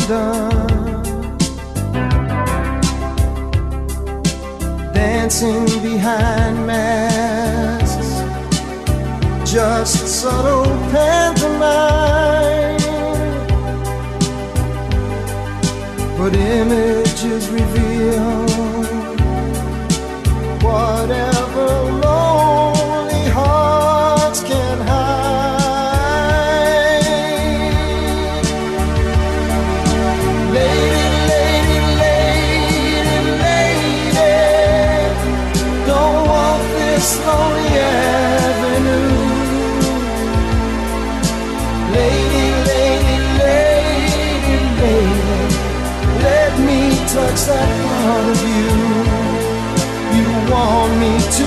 undone, dancing behind masks, just subtle pantomime, but images reveal whatever lonely hearts can hide. Lady, lady, lady, lady, don't walk this lonely avenue. Lady, lady, lady, lady, let me touch that part of you you want me to.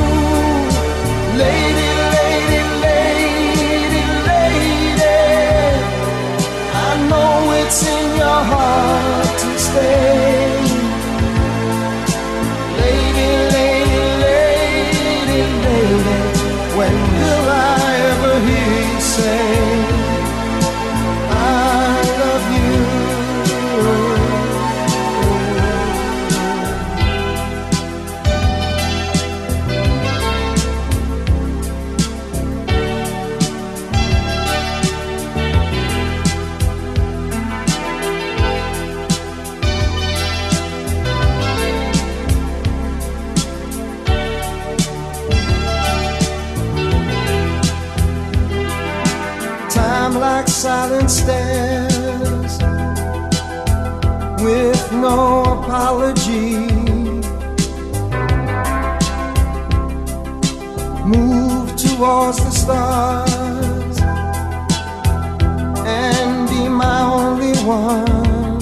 Lady, lady, lady, lady, I know it's in your heart to stay. Lady, lady, lady, lady, when will I ever hear you say I love you? Like silent stairs, with no apology, move towards the stars and be my only one.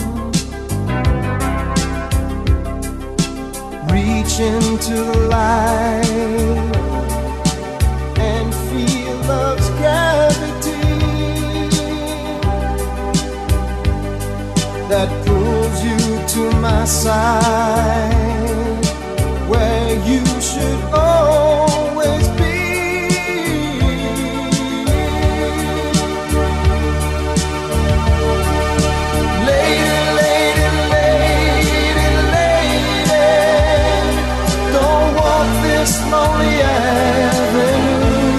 Reach into the light and feel love's gravity that pulls you to my side, where you should always be. Lady, lady, lady, lady, don't walk this lonely avenue.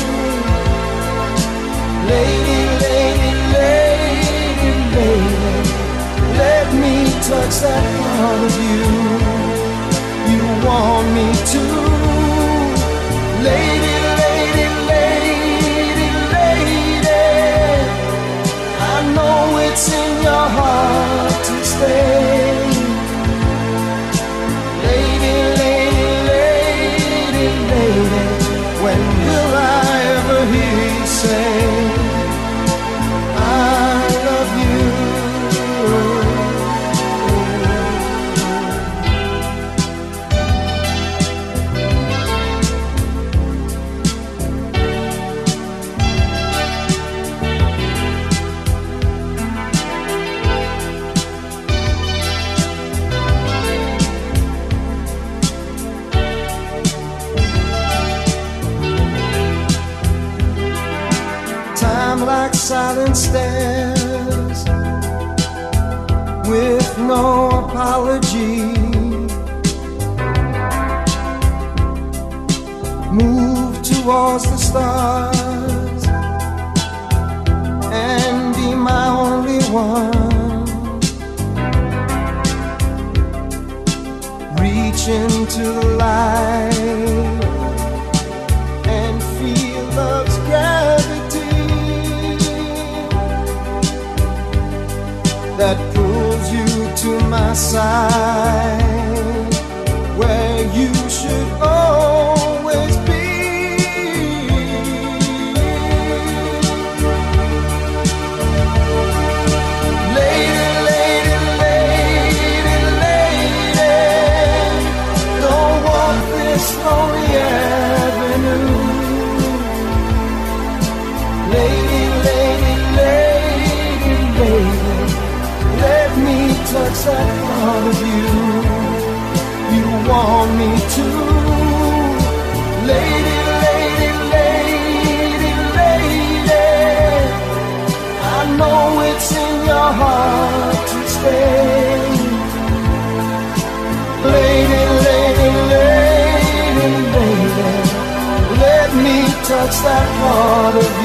Lady, lady, lady, lady, let me touch that part of you you want me to. Lady, lady, lady, lady, I know it's in your heart to stay. Lady, lady, lady, lady, when will I ever hear you say I love you? Like silent stairs, with no apology, move towards the stars and be my only one. Reach into the light and feel love's gravity that pulls you to my side, where you should always be. Lady, lady, lady, lady, don't walk this lonely avenue. Lady, lady, lady, lady, let me touch that part of you you want me to. Lady, lady, lady, lady, I know it's in your heart what's that part of